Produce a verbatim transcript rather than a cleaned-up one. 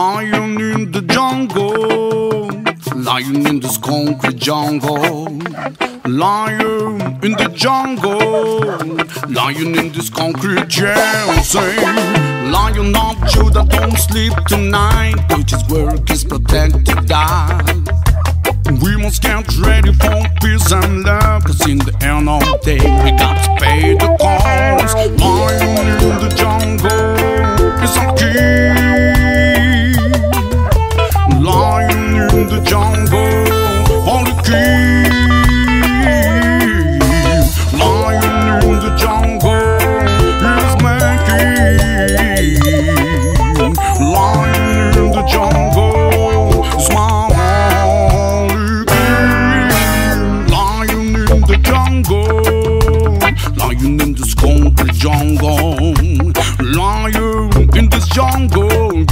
Lion in the jungle, lion in this concrete jungle. Lion in the jungle, lion in this concrete jail. Say, lion of Judah, don't sleep tonight. His work is protected, die. We must get ready for peace and love, cause in the end of the day we got to pay the cost. Lion in the jungle is our king. Lion in the jungle, on the king. Lion in the jungle is my king. Lion in the jungle is my only king. Lion in the jungle, lion in this concrete jungle. Lion in this jungle,